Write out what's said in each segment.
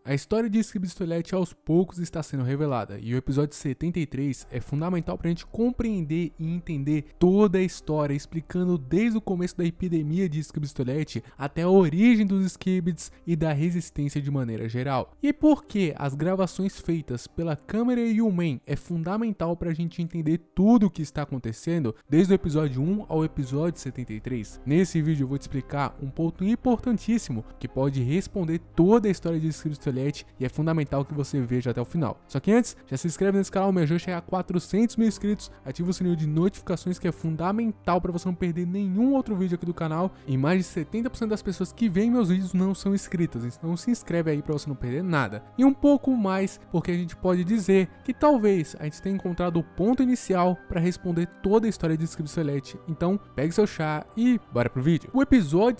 A história de Skibidi Toilet aos poucos está sendo revelada, e o episódio 73 é fundamental para a gente compreender e entender toda a história, explicando desde o começo da epidemia de Skibidi Toilet até a origem dos Skibidis e da resistência de maneira geral. E por que as gravações feitas pela câmera Yumen é fundamental para a gente entender tudo o que está acontecendo desde o episódio 1 ao episódio 73. Nesse vídeo eu vou te explicar um ponto importantíssimo que pode responder toda a história de Skibidi Toilet e é fundamental que você veja até o final. Só que antes, já se inscreve nesse canal, me ajuda a chegar a 400 mil inscritos, ativa o sininho de notificações que é fundamental para você não perder nenhum outro vídeo aqui do canal, e mais de 70% das pessoas que veem meus vídeos não são inscritas, então se inscreve aí para você não perder nada. E um pouco mais, porque a gente pode dizer que talvez a gente tenha encontrado o ponto inicial para responder toda a história de Skibidi Toilet. Então, pegue seu chá e bora pro vídeo. O episódio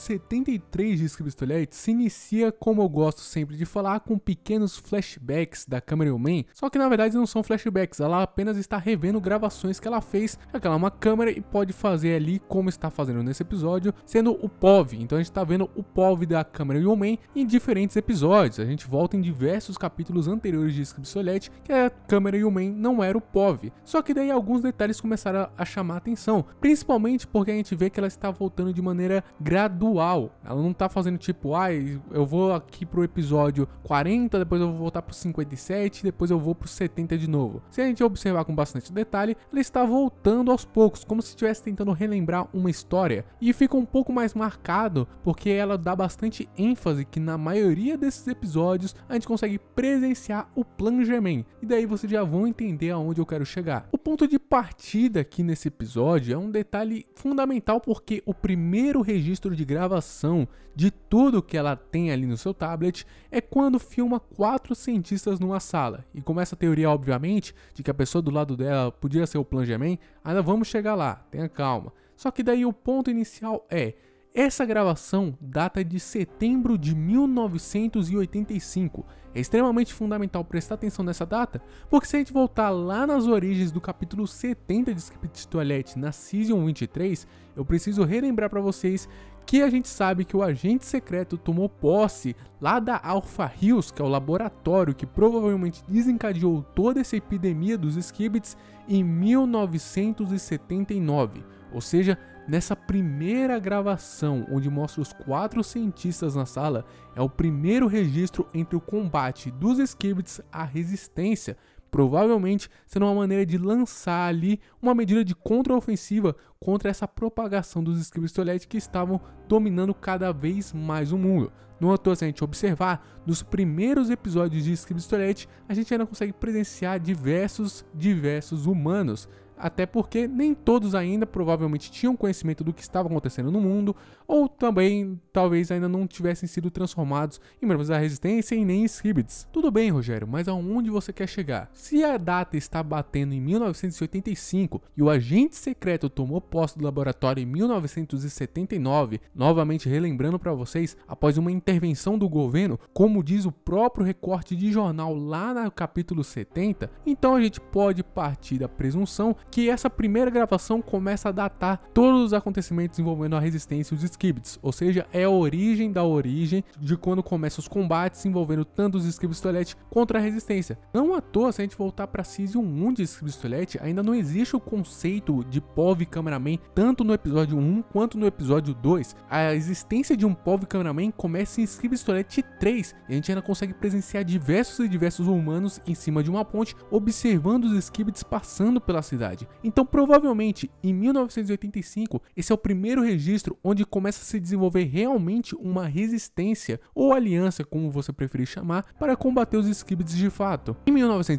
73 de Skibidi Toilet se inicia, como eu gosto sempre de falar, com pequenos flashbacks da câmera Yumen, só que na verdade não são flashbacks, ela apenas está revendo gravações que ela fez, já que ela é uma câmera e pode fazer ali como está fazendo nesse episódio, sendo o POV. Então a gente está vendo o POV da câmera Yumen em diferentes episódios. A gente volta em diversos capítulos anteriores de Skibidi Toilet que a câmera Yumen não era o POV, só que daí alguns detalhes começaram a chamar a atenção, principalmente porque a gente vê que ela está voltando de maneira gradual. Ela não está fazendo tipo, eu vou aqui pro episódio 40, depois eu vou voltar pro 57, depois eu vou pro 70 de novo. Se a gente observar com bastante detalhe, ela está voltando aos poucos, como se estivesse tentando relembrar uma história, e fica um pouco mais marcado porque ela dá bastante ênfase que na maioria desses episódios a gente consegue presenciar o plungement, e daí vocês já vão entender aonde eu quero chegar. O ponto de partida aqui nesse episódio é um detalhe fundamental, porque o primeiro registro de gravação de tudo que ela tem ali no seu tablet é quando filma 4 cientistas numa sala, e começa a teoria, obviamente, de que a pessoa do lado dela podia ser o plungement. Ainda vamos chegar lá, tenha calma. Só que daí o ponto inicial é: essa gravação data de setembro de 1985. É extremamente fundamental prestar atenção nessa data, porque se a gente voltar lá nas origens do capítulo 70 de Skibidi Toilet na Season 23, eu preciso relembrar para vocês que a gente sabe que o agente secreto tomou posse lá da Alpha Hills, que é o laboratório que provavelmente desencadeou toda essa epidemia dos Skibidis, em 1979. Ou seja, nessa primeira gravação, onde mostra os 4 cientistas na sala, é o primeiro registro entre o combate dos Skibidis à resistência, provavelmente sendo uma maneira de lançar ali uma medida de contraofensiva contra essa propagação dos Skibidi Toilet que estavam dominando cada vez mais o mundo. No outro, se a gente observar, nos primeiros episódios de Skibidi Toilet, a gente ainda consegue presenciar diversos humanos, até porque nem todos ainda provavelmente tinham conhecimento do que estava acontecendo no mundo, ou também talvez ainda não tivessem sido transformados em membros da resistência e nem em Skibidis. Tudo bem, Rogério, mas aonde você quer chegar? Se a data está batendo em 1985 e o agente secreto tomou posse do laboratório em 1979, novamente relembrando para vocês, após uma intervenção do governo, como diz o próprio recorte de jornal lá no capítulo 70, então a gente pode partir da presunção que essa primeira gravação começa a datar todos os acontecimentos envolvendo a resistência e os Skibidis, ou seja, é a origem da origem de quando começam os combates envolvendo tanto os Skibidi Toilet contra a resistência. Não à toa, se a gente voltar para Season 1 de Skibidi Toilet, ainda não existe o conceito de POV Cameraman, tanto no episódio 1 quanto no episódio 2. A existência de um POV Cameraman começa em Skibidi Toilet 3, e a gente ainda consegue presenciar diversos humanos em cima de uma ponte, observando os Skibidis passando pela cidade. Então, provavelmente, em 1985, esse é o primeiro registro onde começa a se desenvolver realmente uma resistência, ou aliança, como você preferir chamar, para combater os Skibidis de fato. Em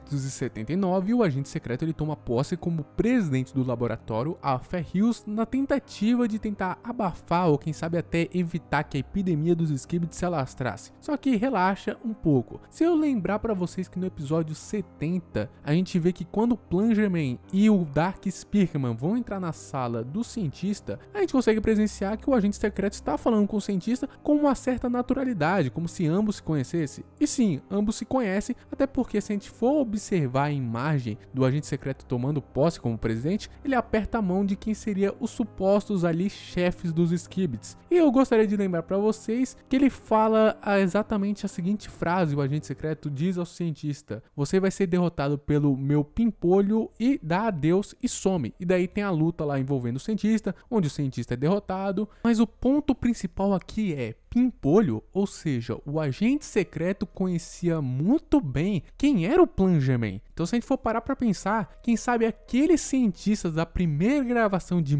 1979, o agente secreto ele toma posse como presidente do laboratório Alpha Hills, na tentativa de tentar abafar ou quem sabe até evitar que a epidemia dos Skibidis se alastrasse. Só que relaxa um pouco. Se eu lembrar para vocês que no episódio 70, a gente vê que quando o Plungerman e o Dark Spearman vão entrar na sala do cientista, a gente consegue presenciar que o agente secreto está falando com o cientista com uma certa naturalidade, como se ambos se conhecessem. E sim, ambos se conhecem, até porque se a gente for observar a imagem do agente secreto tomando posse como presidente, ele aperta a mão de quem seria os supostos ali chefes dos Skibits. E eu gostaria de lembrar para vocês que ele fala exatamente a seguinte frase: o agente secreto diz ao cientista: você vai ser derrotado pelo meu pimpolho, e dá adeus e some. E daí tem a luta lá envolvendo o cientista, onde o cientista é derrotado, mas o ponto principal aqui é pimpolho, ou seja, o agente secreto conhecia muito bem quem era o Plan G-Man. Então, se a gente for parar para pensar, quem sabe aqueles cientistas da primeira gravação de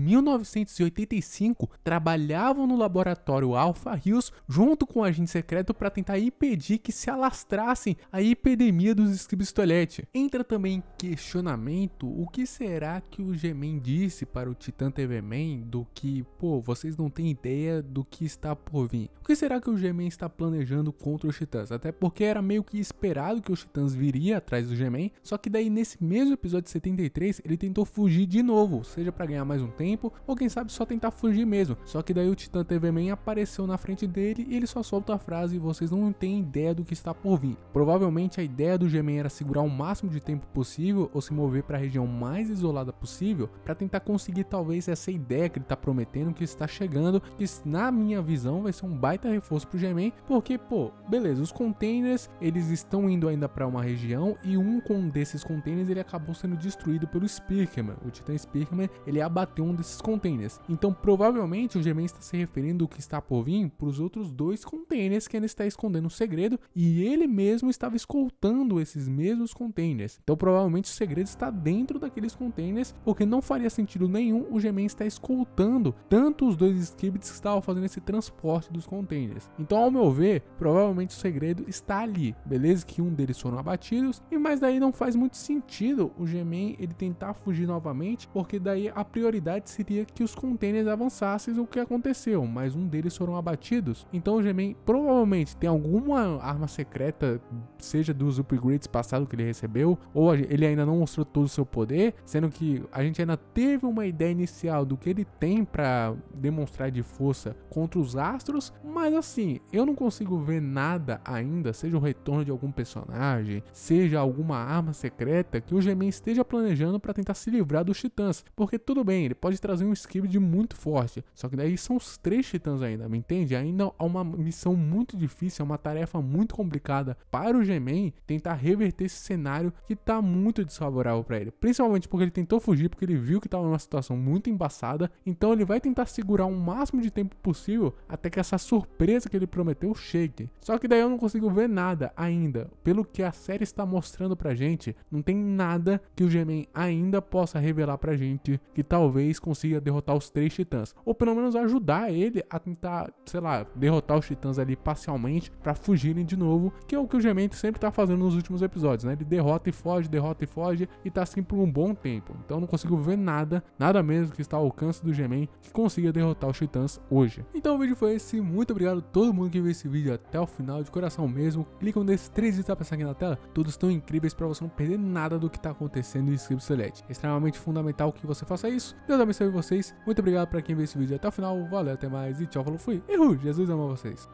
1985 trabalhavam no laboratório Alpha Hills junto com o agente secreto para tentar impedir que se alastrassem a epidemia dos Skibidi Toilet. Entra também em questionamento o que será que o G-Man disse para o Titã TV-Man do que, pô, vocês não têm ideia do que está por vir. O que será que o G-Man está planejando contra os Titãs? Até porque era meio que esperado que os Titãs viriam atrás do G-Man, só que daí nesse mesmo episódio 73 ele tentou fugir de novo, seja para ganhar mais um tempo ou quem sabe só tentar fugir mesmo. Só que daí o Titã TV-Man apareceu na frente dele e ele só solta a frase: vocês não têm ideia do que está por vir. Provavelmente a ideia do G-Man era segurar o máximo de tempo possível ou se mover para a região mais isolada possível para tentar conseguir talvez essa ideia que ele está prometendo que está chegando, que na minha visão vai ser um baita reforço pro G-Man, porque, pô, beleza, os containers, eles estão indo ainda para uma região e um desses containers, ele acabou sendo destruído pelo Spearman. O Titã Spearman, ele abateu um desses containers. Então, provavelmente, o G-Man está se referindo ao que está por vir pros outros dois containers que ele está escondendo um segredo e ele mesmo estava escoltando esses mesmos containers. Então, provavelmente, o segredo está dentro daqueles containers, porque não faria sentido nenhum o G-Man estar escoltando tanto os dois Skibidis que estavam fazendo esse transporte dos containers. Então, ao meu ver, provavelmente o segredo está ali, beleza? Que um deles foram abatidos, mas daí não faz muito sentido o G-Man ele tentar fugir novamente, porque daí a prioridade seria que os containers avançassem, o que aconteceu, mas um deles foram abatidos. Então o G-Man provavelmente tem alguma arma secreta, seja dos upgrades passados que ele recebeu, ou ele ainda não mostrou todo o seu poder, sendo que a gente ainda teve uma ideia inicial do que ele tem para demonstrar de força contra os astros, mas assim, eu não consigo ver nada ainda, seja o retorno de algum personagem, seja alguma arma secreta que o G-Man esteja planejando para tentar se livrar dos Titãs. Porque tudo bem, ele pode trazer um Skibidi muito forte, só que daí são os 3 Titãs ainda, me entende? Ainda é uma missão muito difícil, é uma tarefa muito complicada para o G-Man tentar reverter esse cenário que tá muito desfavorável para ele. Principalmente porque ele tentou fugir, porque ele viu que estava numa situação muito embaçada, então ele vai tentar segurar o máximo de tempo possível até que essa surpresa que ele prometeu chegue. Só que daí eu não consigo ver nada ainda. Pelo que a série está mostrando pra gente, não tem nada que o G-Man ainda possa revelar pra gente que talvez consiga derrotar os 3 Titãs. Ou pelo menos ajudar ele a tentar, sei lá, derrotar os Titãs ali parcialmente pra fugirem de novo, que é o que o G-Man sempre tá fazendo nos últimos episódios, né? Ele derrota e foge e tá assim por um bom tempo. Então eu não consigo ver nada mesmo que está ao alcance do G-Man que consiga derrotar os Titãs hoje. Então o vídeo foi esse. Muito obrigado a todo mundo que viu esse vídeo até o final, de coração mesmo. Clica nesses 3 vídeos que tá aparecendo aqui na tela, todos estão incríveis para você não perder nada do que tá acontecendo no Skibidi Toilet. É extremamente fundamental que você faça isso. Deus abençoe vocês. Muito obrigado para quem viu esse vídeo até o final. Valeu, até mais e tchau, falou, fui. Jesus ama vocês.